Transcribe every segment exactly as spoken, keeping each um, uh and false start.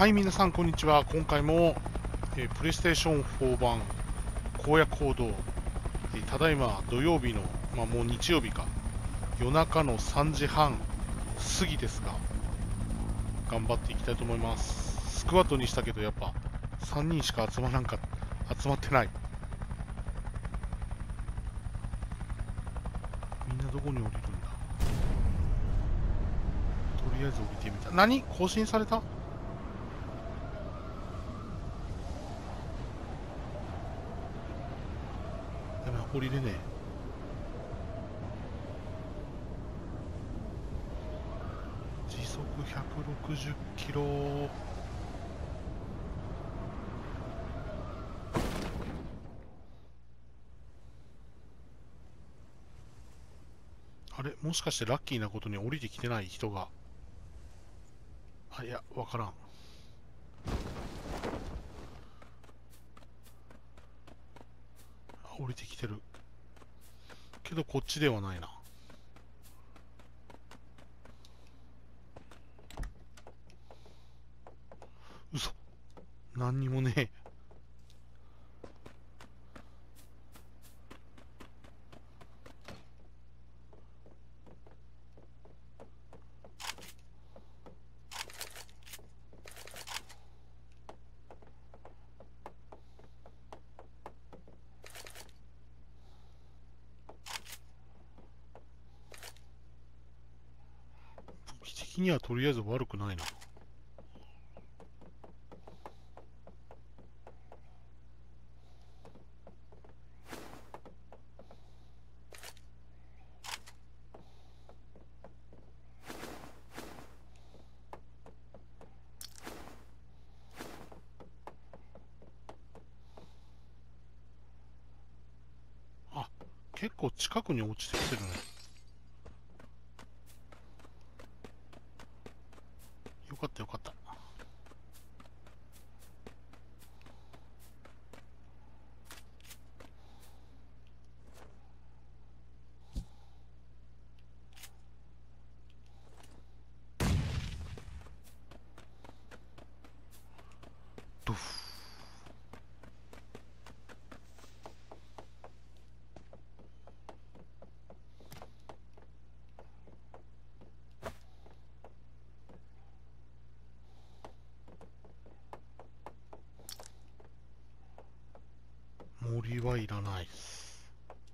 はい、皆さん、こんにちは。今回も、えープレイステーションフォー版、荒野行動、えーただいま土曜日の、まあ、もう日曜日か、夜中のさんじはん過ぎですが、頑張っていきたいと思います。スクワットにしたけど、やっぱ、さんにんしか集まらんか、集まってない。みんなどこに降りるんだ。とりあえず降りてみた。何？更新された？やべ、降りれねえ。時速ひゃくろくじゅっキロ。あれ、もしかしてラッキーなことに降りてきてない人が。あ、いや、わからん。降りてきてる。けどこっちではないな。嘘。何にもねえ。武器的にはとりあえず悪くないな。あ、結構近くに落ちてきてるね。よかったよかった。ドフ。森はいらないっす。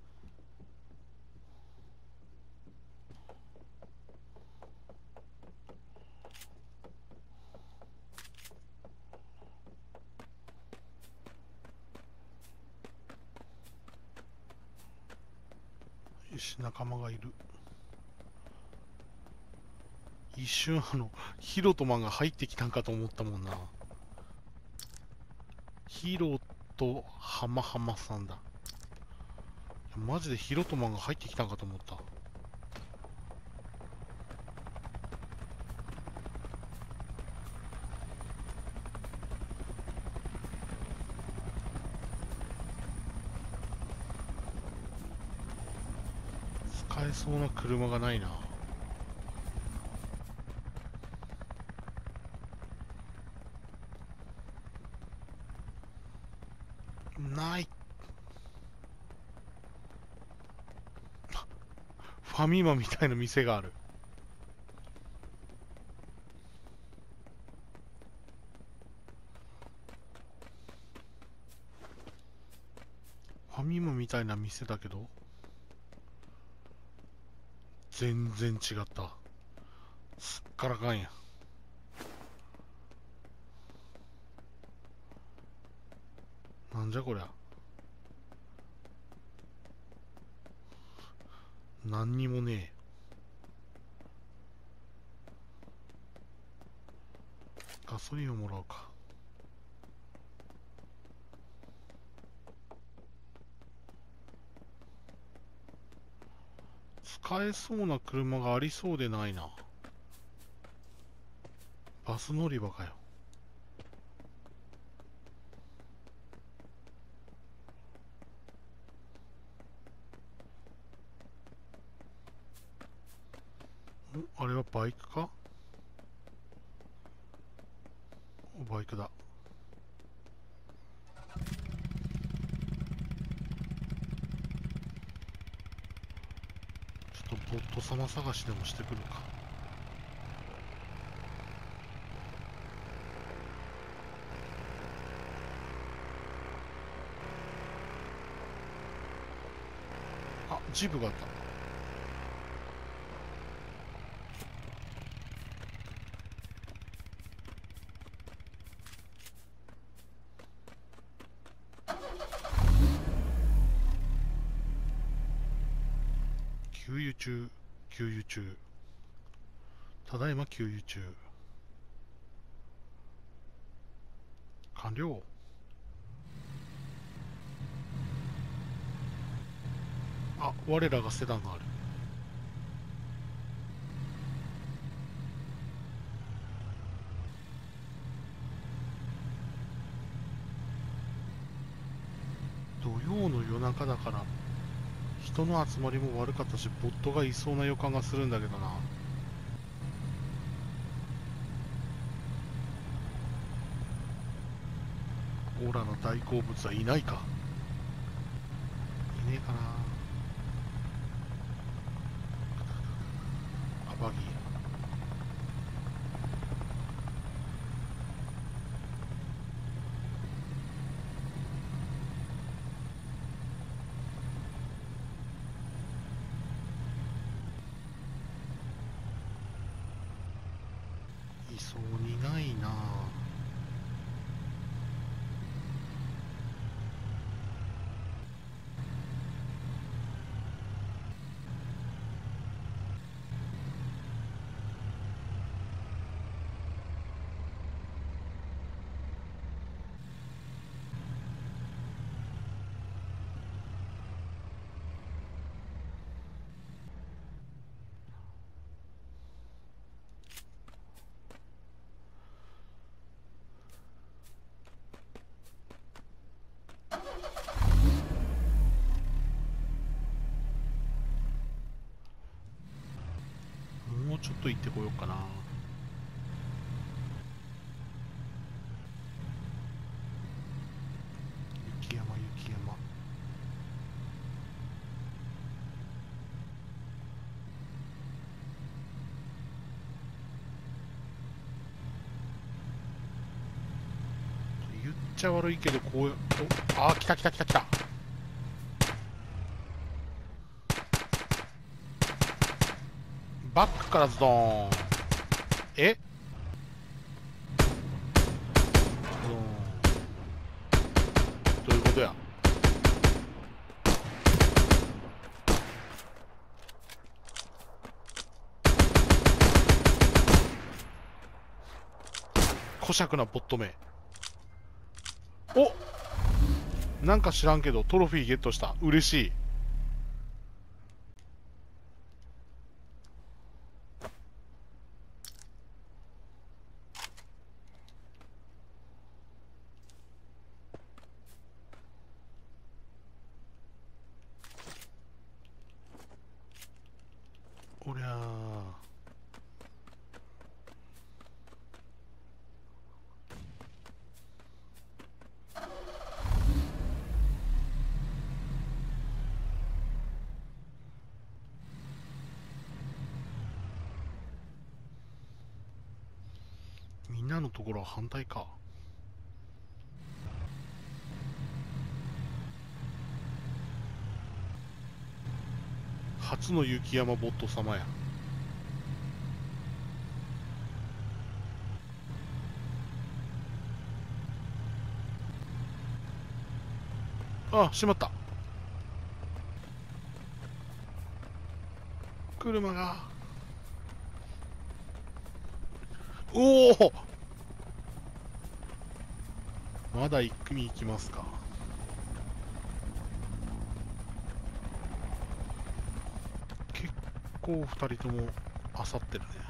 よし、仲間がいる。一瞬あの、ヒロトマンが入ってきたんかと思ったもんな。ヒロとハマハマさんだ。マジでヒロトマンが入ってきたんかと思った。使えそうな車がないな。ない。ファミマみたいな店がある。ファミマみたいな店だけど、全然違った。すっからかんや。なんじゃこりゃ。何にもねえ。ガソリンをもらおうか。使えそうな車がありそうでないな。バス乗り場かよ。んあれはバイクか？ バイクだ。ちょっとボット様探しでもしてくるか。あ、ジープがあった。給油中、給油中。ただいま給油中。完了。あ、我らがセダンがある。土曜の夜中だから人の集まりも悪かったし、ボットがいそうな予感がするんだけどな。オラの大好物はいないか。いねえかな。あ、バギー。いそうにないな。もうちょっと行ってこようかな。雪山雪山。言っちゃ悪いけど、こう、お、あー、来た来た来た来た。バックからズドーン。え、ズドーン。どういうことや。小尺なボット名。お、なんか知らんけどトロフィーゲットした。嬉しい。おりゃー。みんなのところは反対か。初の雪山ボット様や。あ、しまった。車が。おお、まだ一組行きますか。結構二人ともあさってるね。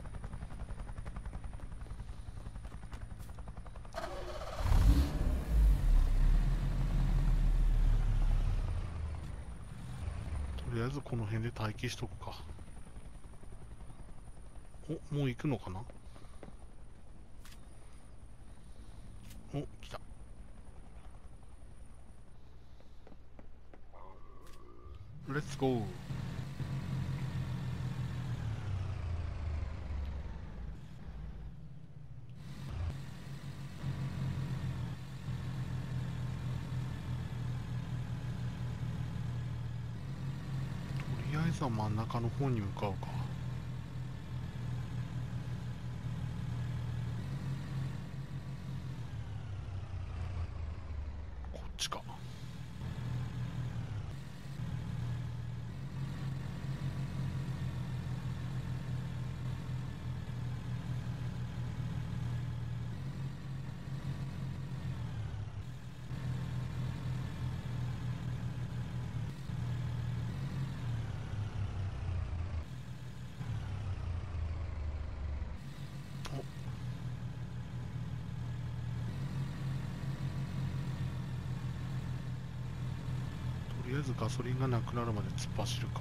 とりあえずこの辺で待機しとくか。お、もう行くのかな。 お、来た。レッツゴー。とりあえずは真ん中の方に向かうか。こっちか。とりあえずガソリンがなくなるまで突っ走るか。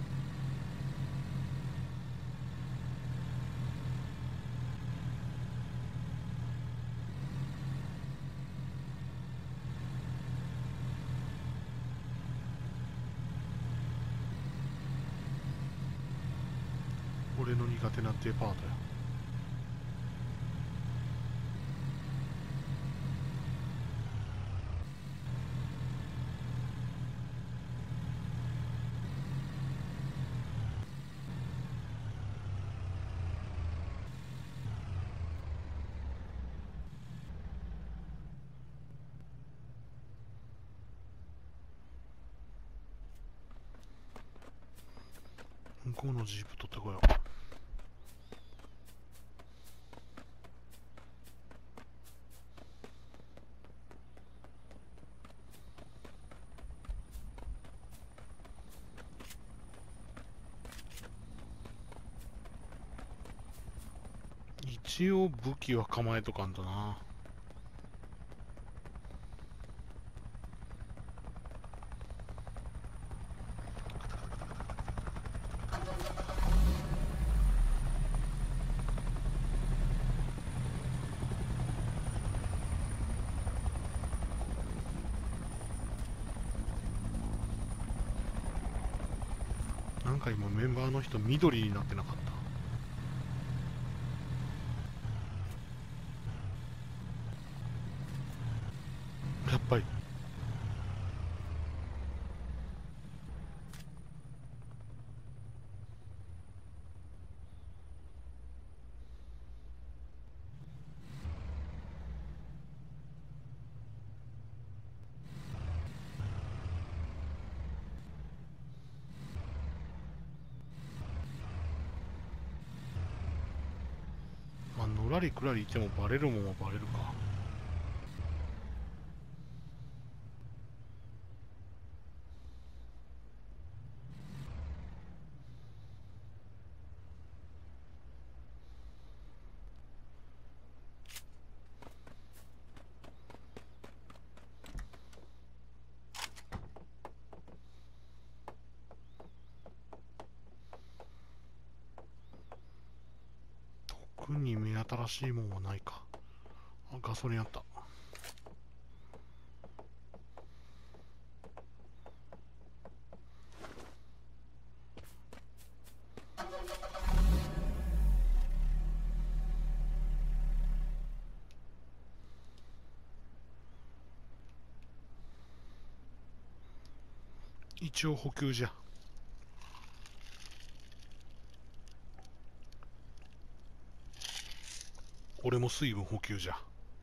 俺の苦手なデパートや。向こうのジープ取ってこよう。一応武器は構えとかんとな。なんか今メンバーの人緑になってなかった？やっぱり。まあのらりくらりいてもバレるもんはバレるか。特に目新しいもんはないか。あ、ガソリンあった。一応補給じゃ。俺も水分補給じゃ。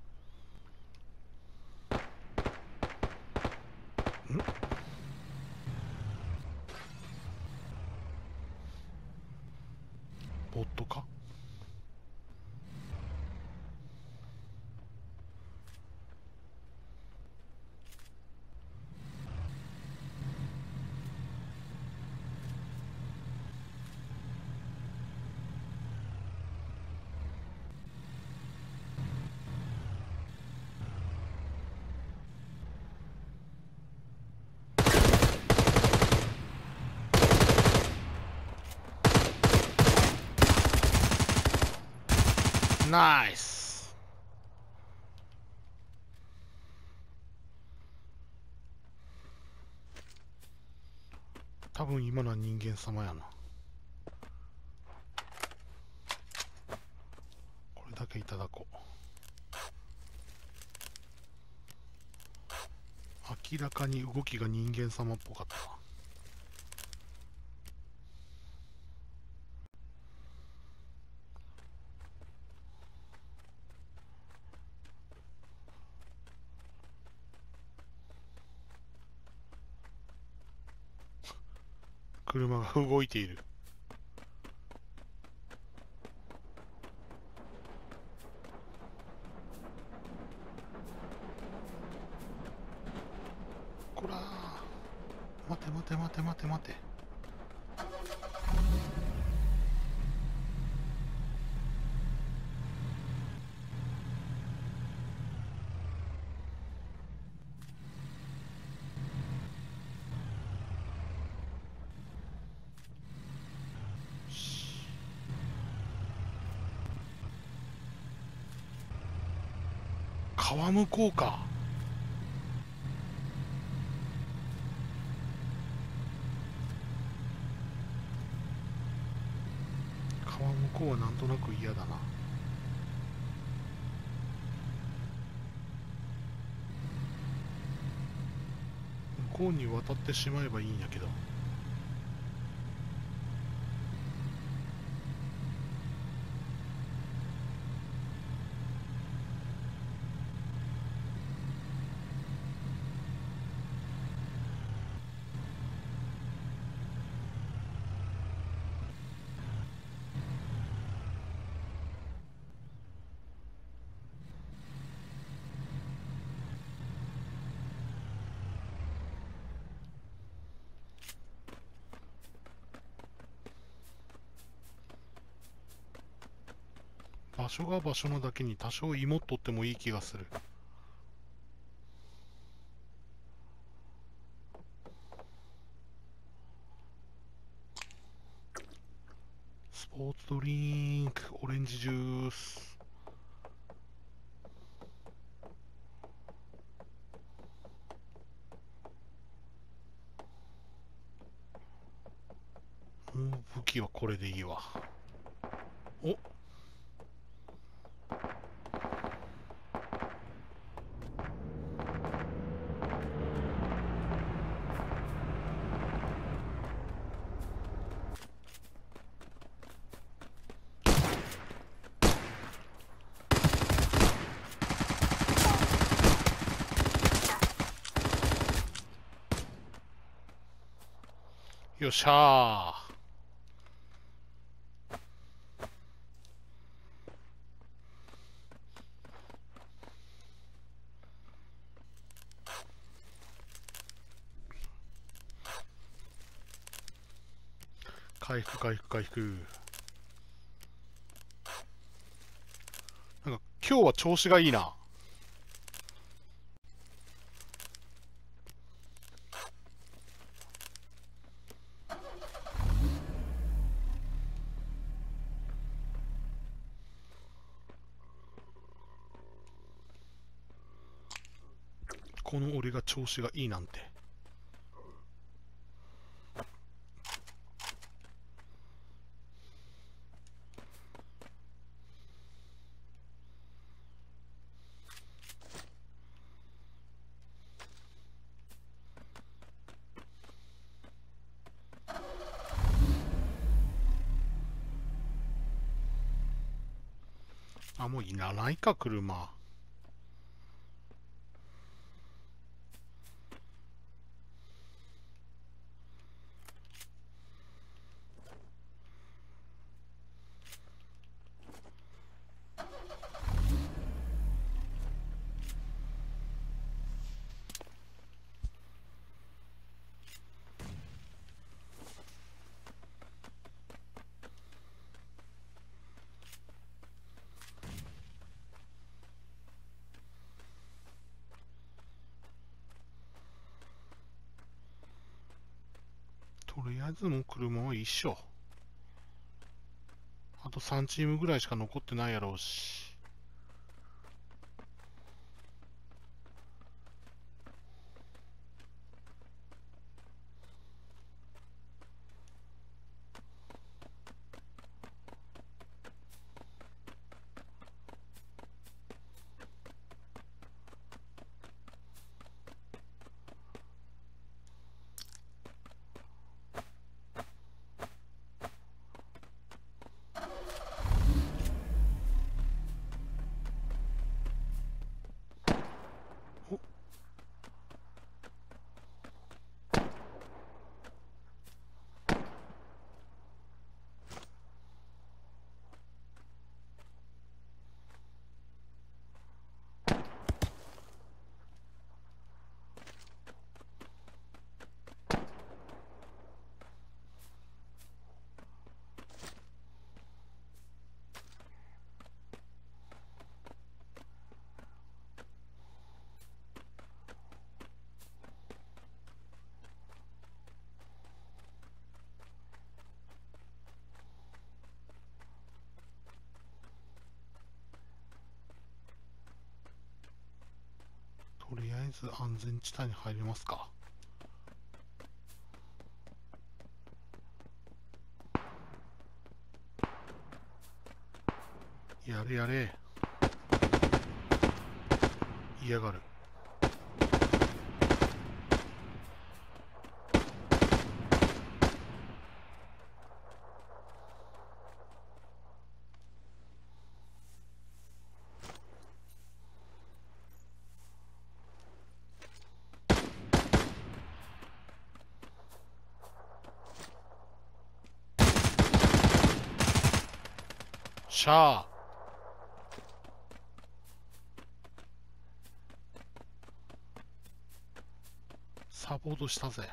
ん？ボットか？ナイス。 多分今のは人間様やな。これだけいただこう。明らかに動きが人間様っぽかったわ。車が動いている。こらー、待て待て待て待て待て。川向こうか。川向こうはなんとなく嫌だな。向こうに渡ってしまえばいいんやけど。場所が場所なだけに多少芋っとってもいい気がする。スポーツドリンク、オレンジジュース。もう武器はこれでいいわ。お、よっしゃー。回復回復回復。なんか今日は調子がいいな。この俺が調子がいいなんて。あ、もういらないか、車。とりあえずもう車は一緒。あとさんチームぐらいしか残ってないやろうし。 とりあえず安全地帯に入りますか。やれやれ。嫌がる。しゃあ。サポートしたぜ。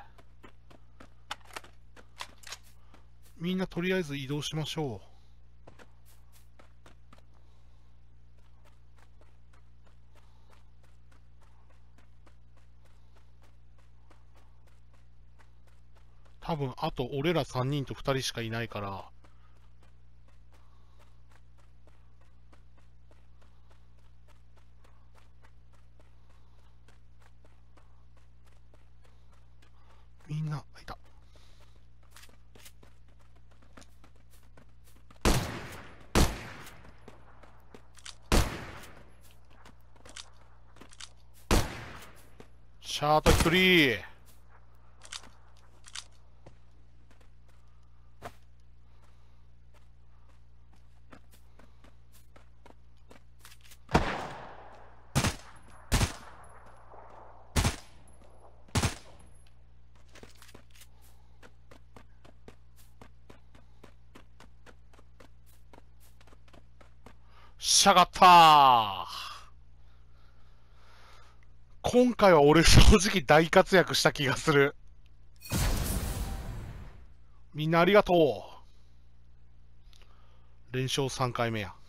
みんなとりあえず移動しましょう。多分あと俺らさんにんとふたりしかいないから、みんな、いた。シャート一人。しゃがったー。今回は俺正直大活躍した気がする。みんなありがとう。連勝さんかいめや。